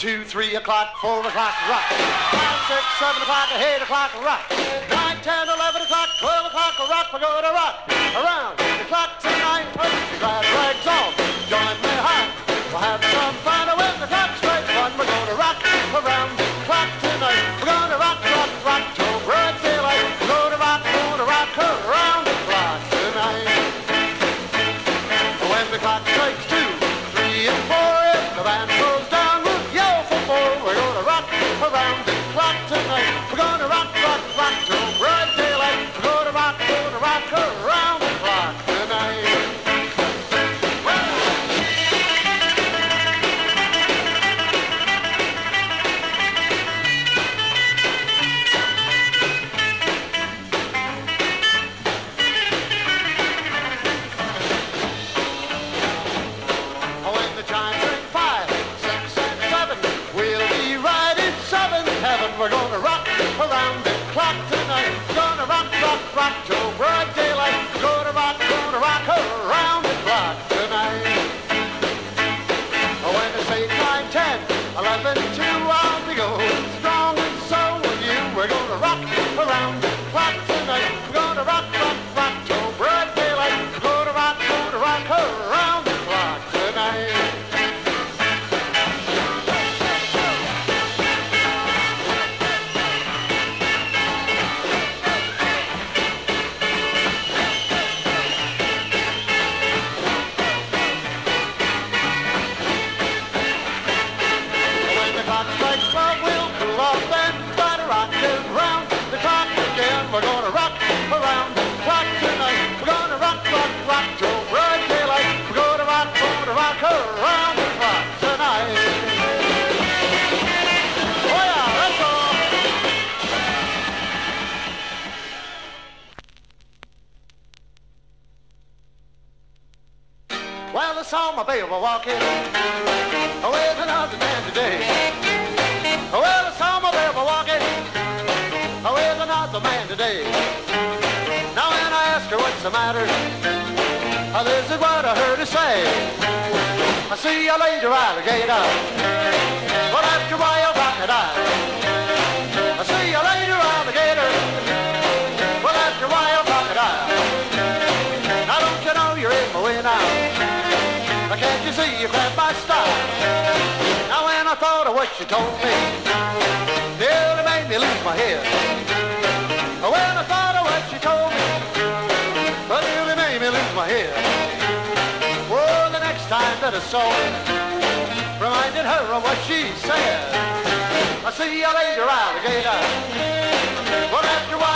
2, 3 o'clock, 4 o'clock, rock. 5, 6, 7 o'clock, 8 o'clock, rock. 9, 10, 11 o'clock, 12 o'clock, rock. We're gonna rock around the clock tonight. Put your glad rags on, join me high. We'll have some fun when the clock strikes 1. We're gonna rock around the clock tonight. We're gonna rock, rock, rock till broad daylight. We're gonna rock around the clock tonight. When the clock strikes 2, 3, and 4, if the band goes down, we'll yell for more. We're gonna rock around the clock tonight. We're gonna rock, rock, rock till broad daylight. We're gonna rock around the clock tonight. When the chimes ring 5, 6, and 7, we'll be right in 7th heaven. We're gonna rock around the clock tonight. We're gonna rock, rock, rock till broad daylight. We're gonna rock around the clock tonight. When it's 8, 9, 10, 11, 2, I'll be going strong, and so will you. We're gonna rock around the clock tonight. We're gonna rock, rock, rock till broad daylight. We're gonna rock around the clock tonight. When the clock strikes 12, we'll cool off and try to rock around the clock again. We're gonna rock around the clock tonight. We're gonna rock, rock, rock till broad daylight. We're gonna rock around the clock tonight. Oh yeah, that's all. Well, I saw my baby walking with another man today. Well, I saw my baby walking with another man today. Now when I asked her what's the matter, this is what I heard her say. I see a lady alligator, well, after a while crocodile. I see a lady alligator, well, after a while crocodile. Now don't you know you're in my way now? Can't you see you grabbed my style? Now when I thought of what you told me, nearly made me lose my head. When I thought of what you told me, but nearly made me lose my head. Well, the next time that I saw her, reminded her of what she said. I see a lady alligator, well, after a while